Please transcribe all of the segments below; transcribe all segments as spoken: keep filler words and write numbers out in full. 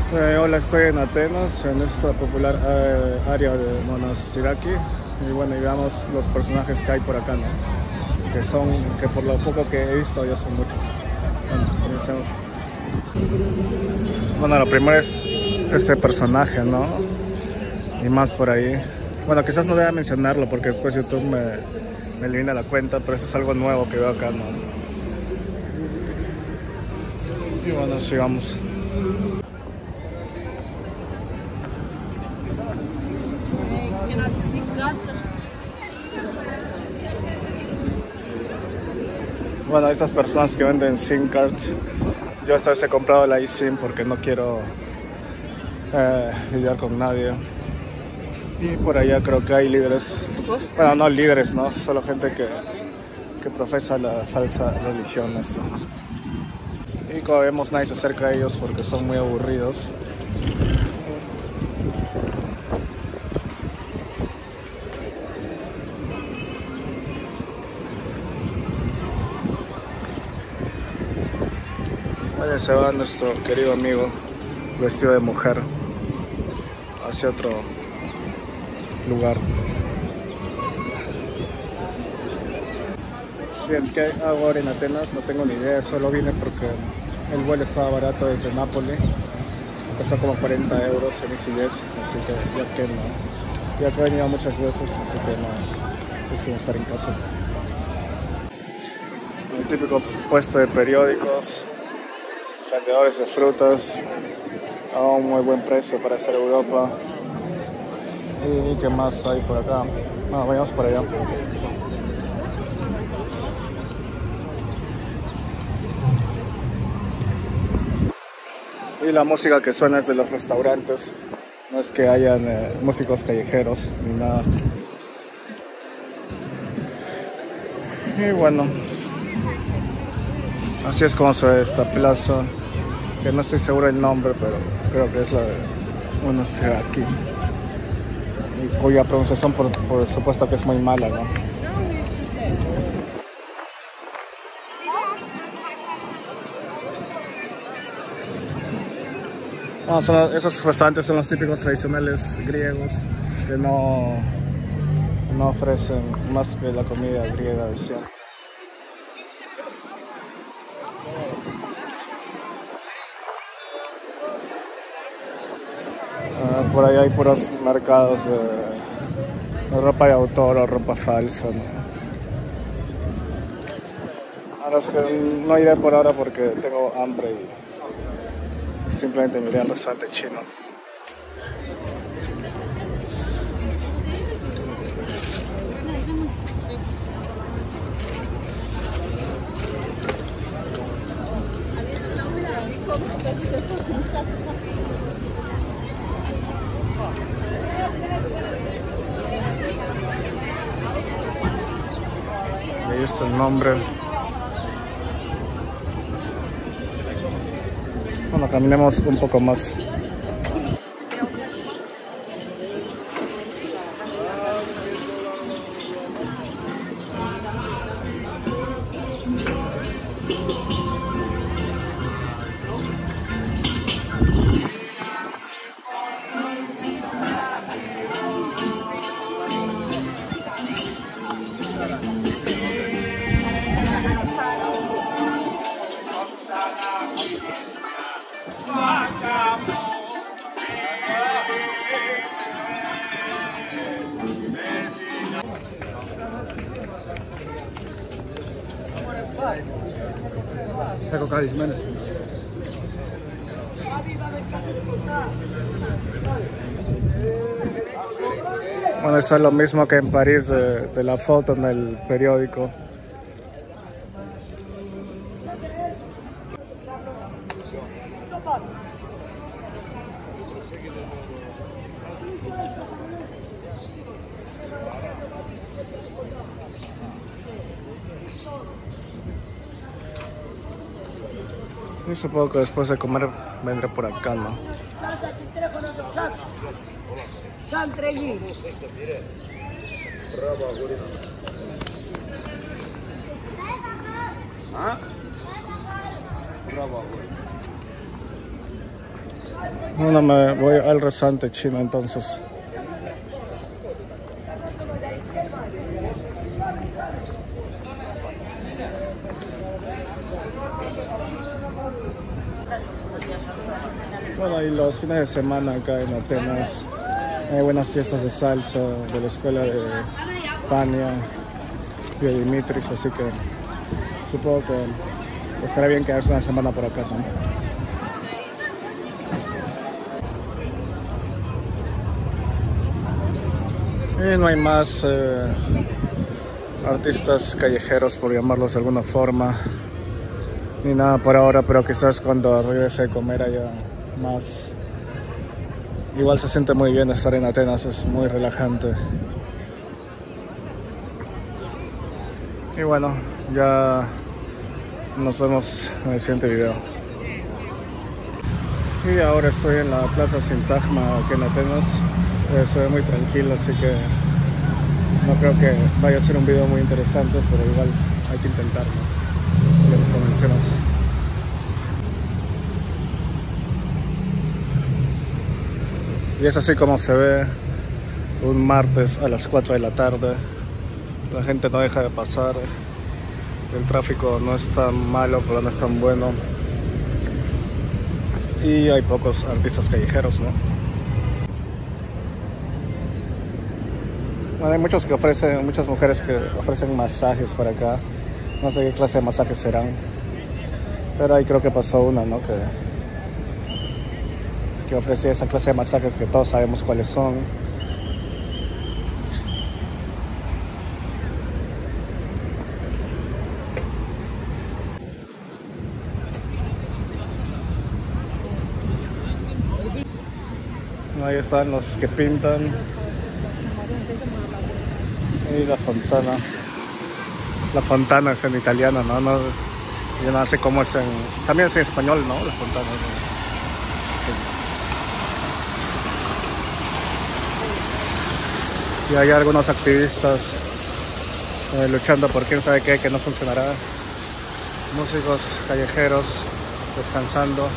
Eh, hola, estoy en Atenas, en esta popular eh, área de Monastiraki. Y bueno, y veamos los personajes que hay por acá, ¿no? Que son, que por lo poco que he visto ya son muchos. Bueno, comencemos. Bueno, lo primero es este personaje, ¿no? Y más por ahí. Bueno, quizás no deba mencionarlo porque después YouTube me, me elimina la cuenta, pero eso es algo nuevo que veo acá, ¿no? Y bueno, sigamos. Bueno, estas personas que venden SIM cards, yo esta vez he comprado la eSIM porque no quiero eh, lidiar con nadie. Y por allá creo que hay líderes, bueno, no líderes, ¿no? Solo gente que, que profesa la falsa religión esto. Y como vemos, nadie se acerca a ellos porque son muy aburridos. Allá se va nuestro querido amigo vestido de mujer hacia otro lugar. Bien, ¿qué hago ahora en Atenas? No tengo ni idea, solo vine porque el vuelo estaba barato desde Nápoles. Costó como cuarenta euros en EasyJet, así que ya que no. Ya que he venido muchas veces, así que no, es como estar en casa. El típico puesto de periódicos, vendedores de frutas a un muy buen precio para hacer Europa. ¿Y qué más hay por acá? No, vayamos por allá. Y la música que suena es de los restaurantes, no es que hayan eh, músicos callejeros ni nada. Y bueno, así es como se ve esta plaza, que no estoy seguro el nombre, pero creo que es la de Monastiraki, y cuya pronunciación por, por supuesto que es muy mala, ¿no? No, son, esos restaurantes son los típicos tradicionales griegos que no, no ofrecen más que la comida griega de siempre. Uh, por ahí hay puros mercados de, de ropa de autor o ropa falsa, ¿no? A los que no iré por ahora porque tengo hambre y simplemente me iré al restaurante chino. Ahí está el nombre. Bueno, caminemos un poco más. Saco Carismanes. Bueno, eso es lo mismo que en París de, de la foto en el periódico. Y supongo que después de comer vendré por acá, ¿no? Bueno, me voy al restaurante chino entonces. Bueno, y los fines de semana acá en Atenas hay buenas fiestas de salsa de la escuela de Fania y de Dimitris, así que supongo que estaría bien quedarse una semana por acá, ¿no? Y no hay más eh, artistas callejeros, por llamarlos de alguna forma, ni nada por ahora, pero quizás cuando regrese a comer haya más. Igual se siente muy bien estar en Atenas, es muy relajante. Y bueno, ya nos vemos en el siguiente video. Y ahora estoy en la Plaza Sintagma aquí en Atenas. Eh, se ve muy tranquilo, así que no creo que vaya a ser un video muy interesante, pero igual hay que intentarlo. Ya comencemos. Y es así como se ve un martes a las cuatro de la tarde. La gente no deja de pasar. El tráfico no es tan malo, pero no es tan bueno. Y hay pocos artistas callejeros, ¿no? Bueno, hay muchos que ofrecen, muchas mujeres que ofrecen masajes por acá. No sé qué clase de masajes serán. Pero ahí creo que pasó una, ¿no? Que, que ofrece esa clase de masajes que todos sabemos cuáles son. Ahí están los que pintan. Y la fontana. La fontana es en italiano, ¿no? no yo no sé cómo es en... También es en español, ¿no? La fontana. Sí. Y hay algunos activistas eh, luchando por quién sabe qué, que no funcionará. Músicos callejeros descansando.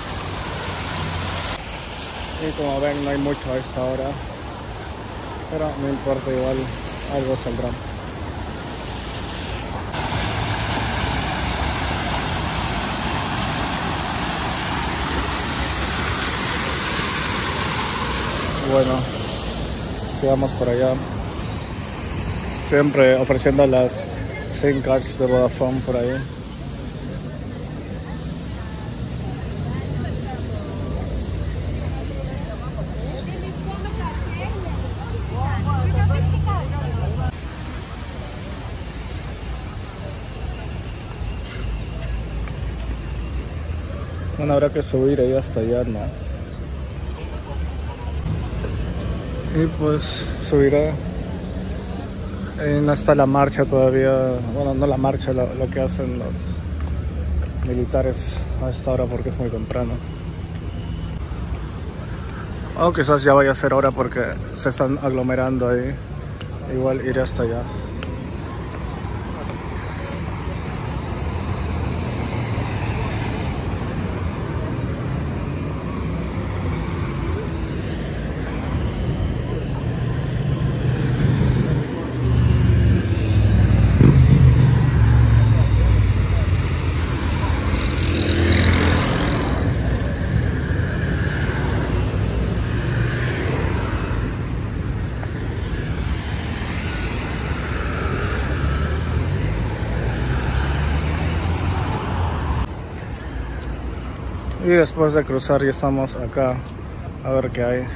Y como ven, no hay mucho a esta hora, pero no importa, igual algo saldrá. Bueno, sigamos por allá. Siempre ofreciendo las SIM cards de Vodafone por ahí. Bueno, habrá que subir ahí hasta allá, ¿no? Y pues subiré. Eh, no está la marcha todavía. Bueno, no la marcha, lo, lo que hacen los militares a esta hora porque es muy temprano. O quizás ya vaya a ser hora porque se están aglomerando ahí. Igual iré hasta allá. Y después de cruzar ya estamos acá a ver qué hay.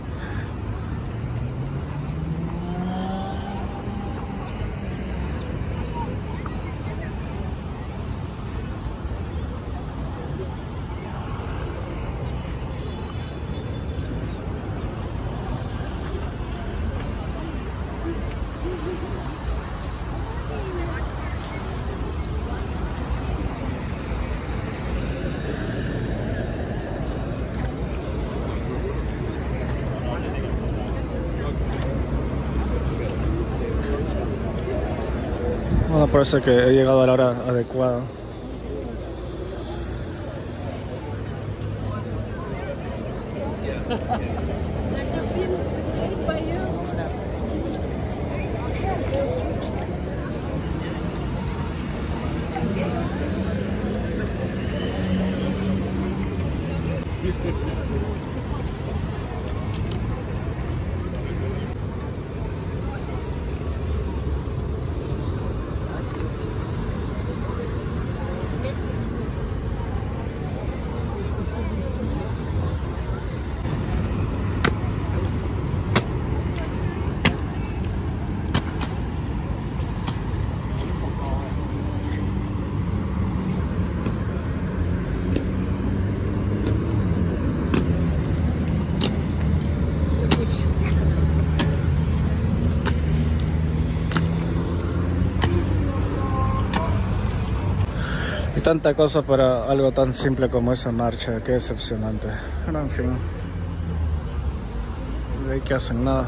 Bueno, parece que he llegado a la hora adecuada. Y tanta cosa para algo tan simple como esa marcha, qué decepcionante. Pero en fin, de ahí que hacen nada.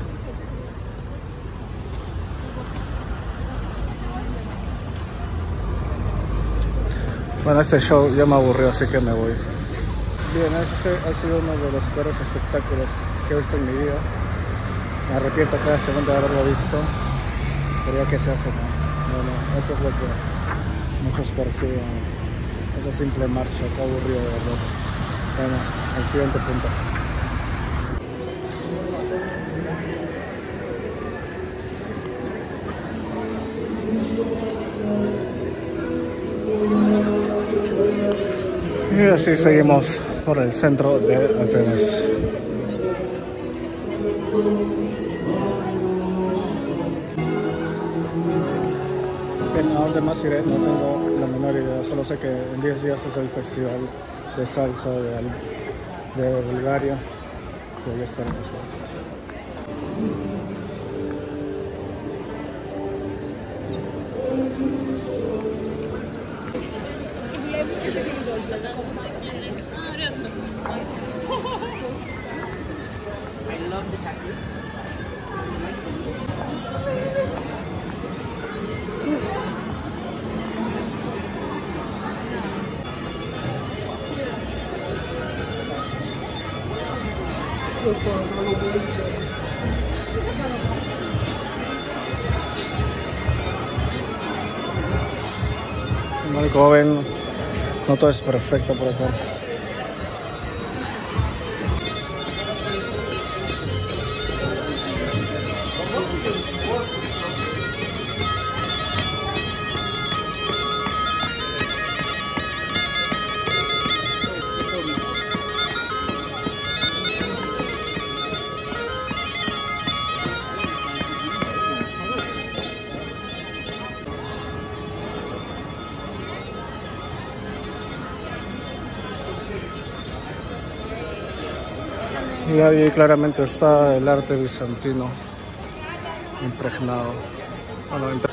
Bueno, este show ya me aburrió, así que me voy. Bien, ese ha sido uno de los peores espectáculos que he visto en mi vida. Me arrepiento cada segundo de haberlo visto, pero ya que se hace, no. Bueno, eso es lo que muchos perciben. Esa simple marcha, qué aburrido de verdad. Bueno, el siguiente punto. Y así seguimos por el centro de Atenas. Bien, ¿a dónde más iré? No tengo la menor idea, solo sé que en diez días es el festival de salsa de, de Bulgaria, que ya estaremos ahí. I love the tattoo. Bueno, como ven, no todo es perfecto por acá. Y ahí claramente está el arte bizantino impregnado. Bueno,